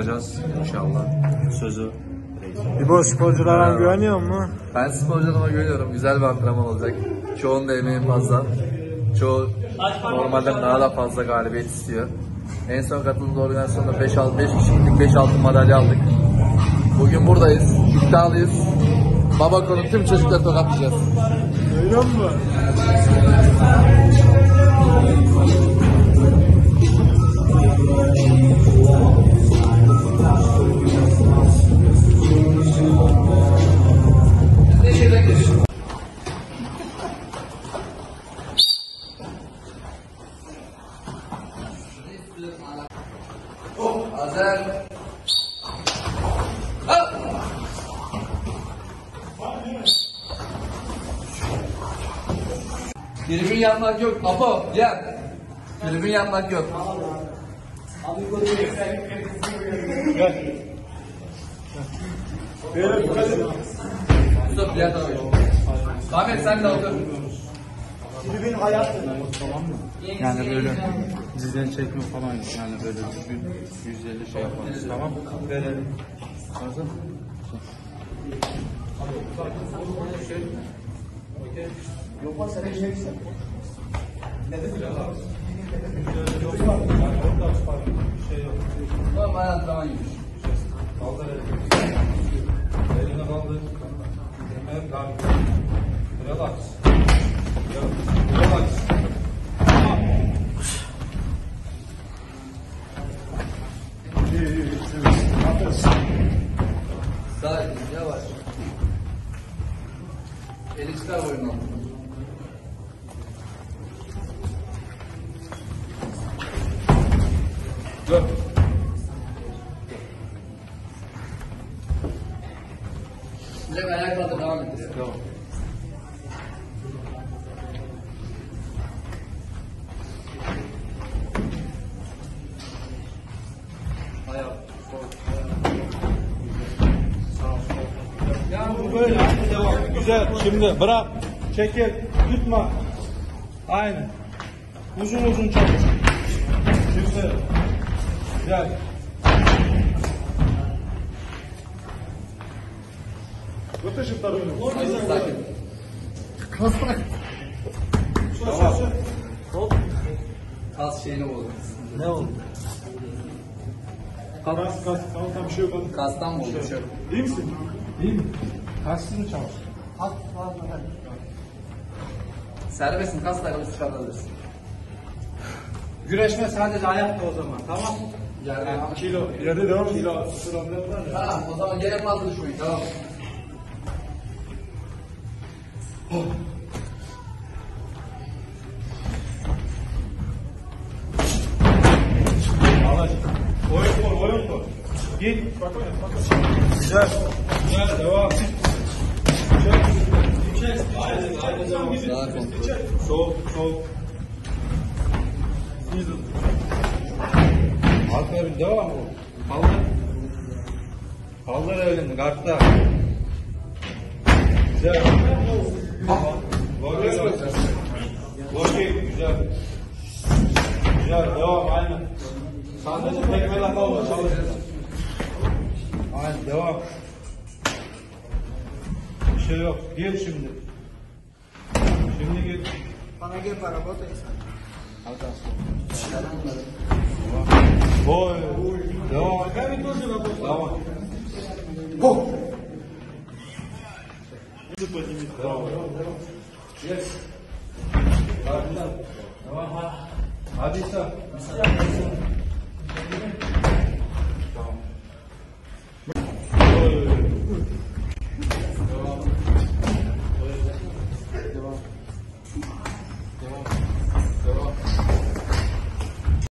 yapacağız inşallah. Sözü. İbo sporculara güveniyor mu? Ben sporcularıma güveniyorum. Güzel bir antrenman olacak. Çoğunun da emeği fazla. Çoğu normalden daha da fazla galibiyet istiyor. En son katıldığımız organizasyonda 5 kişilik 5 altın madalya aldık. Bugün buradayız. İddialıyız. Babako'nun tüm çocukları tokatlayacağız. Öyle mi? Hazır. Tribün yapmak yok. Apo gel. Tribün yapmak yok. Gel. Böyle dikkat edin. Yusuf diğer tarafa. Ahmet sen de otur. Tribün hayat. Tamam mı? Yani böyle dizden çekme falan yok. Yani böyle düzgün 150 şey yaparız. Tamam mı? Verelim. Hazır. Yok sen eşeksin. Tamam ayağın tamam gibi. Kaldır elini. Elini kaldır. Evet abi. Relax. Relax. Tamam. Sakin yavaş. Eli çıkar boyunun altına. Dur. Direkt ayaklarla devam ettiriyor. Tamam. Ayağı. Sol. Yani bu böyle. Devam. Güzel. Şimdi bırak. Çekil. Tutma. Aynen. Uzun uzun çalış. Şimdi. Gel. Yok ışıklar öyle. Sakin. Kastak. Tamam. Kas şeyini oldu. Ne oldu? Kas. Tamam bir şey yok. Kastan mı oldu? Bir şey yok. İyi misin? İyi mi? Kassız mı çalış? Serbestsin. Kas takılı çıkartabilirsin. Güreşme sadece ayakta o zaman. Tamam. Yerde. Kilo. Yerde devam. Kilo. Tamam o zaman gerek fazla düşmeyin. Tamam. Oyun koy. Git. Güzel. Güzel. Devam. Çek. Aynen. Daha kontrol. Sol. Aferin devam ol. Kaldır. Kaldır elini kartta. Güzel. Okey. Güzel. Güzel. Devam. Aynen. Sadece tekmeler kalma. Çalışın. Aynen devam. Bir şey yok. Gel şimdi. Şimdi gel. Bana gel para. Hadi Boy. Devam. Devam. Go. Devam. Yes. Devam. Hadi sen.